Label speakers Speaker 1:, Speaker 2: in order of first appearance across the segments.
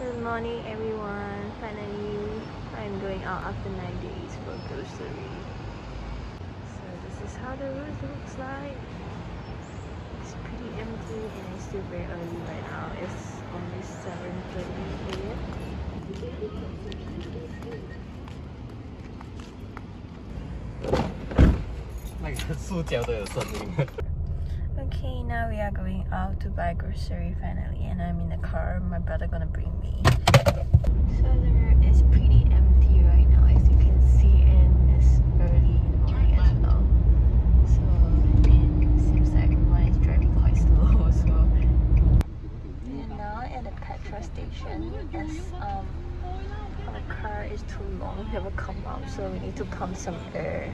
Speaker 1: Good morning everyone. Finally, I'm going out after 9 days for grocery. So this is how the room looks like. It's pretty empty and it's still very early right now. It's only 7:30 a.m. Okay, now we are going out to buy grocery finally, and I'm in the car. My brother gonna bring me. So the road is pretty empty right now, as you can see, and it's early in the morning as well. So and it seems like everyone is driving quite slow. So we're now at the petrol station. As our car is too long, we never come out, so we need to pump some air.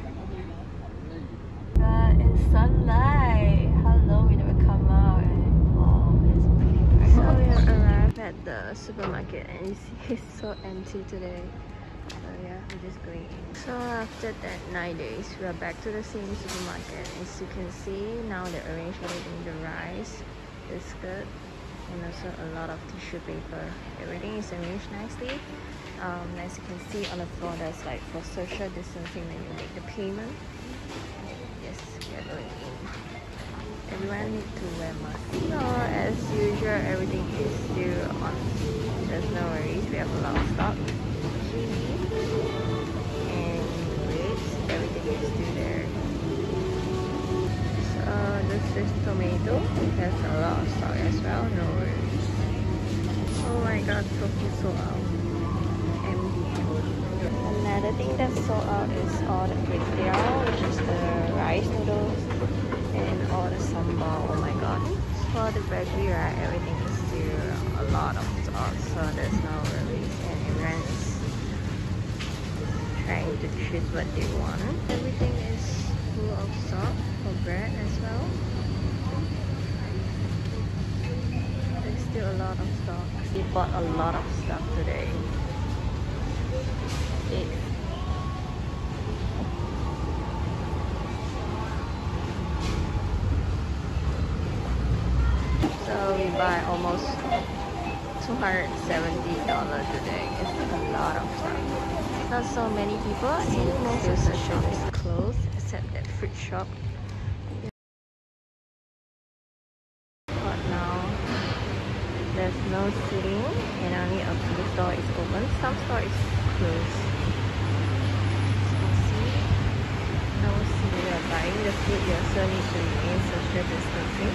Speaker 1: In sunlight. Hello, we never come out, and wow, it's pretty bright. So we have arrived at the supermarket, and you see it's so empty today. So yeah, we're just going in. So after that 9 days, we are back to the same supermarket. As you can see, now they arranged everything: the rice, biscuit, and also a lot of tissue paper. Everything is arranged nicely. As you can see on the floor, there's like for social distancing, then you make the payment. Yes, we are going in. Everyone needs to wear masks. So as usual, everything is still on. There's no worries. We have a lot of stock. Chili and grapes. Everything is still there. So this is tomato. There's a lot of stock as well. No worries. Oh my god, tofu sold out. Another thing that's sold out is all the kway, which is the rice noodles, and all the sambal. Oh my god. For the bakery, right, everything is still a lot of stock, so there's no worries, and everyone is trying to choose what they want. Everything is full of stock for bread as well. There's still a lot of stock. We bought a lot of stuff today. So we buy almost $270 today. It's a lot of stuff. Not so many people. See, most of the shop is closed except that fruit shop. But now there's no sitting and only a few store is open. Some store is closed. We are buying the food, you also need to remain social distancing.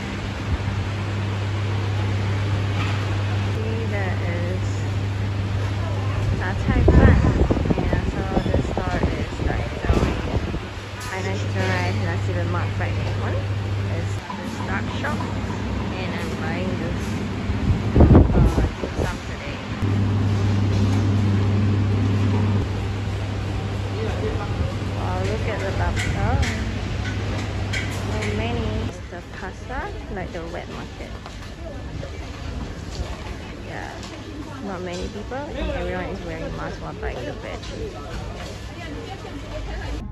Speaker 1: See, there is Cai Fan, and so the store is like selling Hainanese rice, nasi lemak, fried lemon. There's the Stark shop, and I'm buying this dim sum today. Wow, look at the lobster. So many. The pasta, like the wet market. Yeah, not many people, and everyone is wearing masks while buying the veg.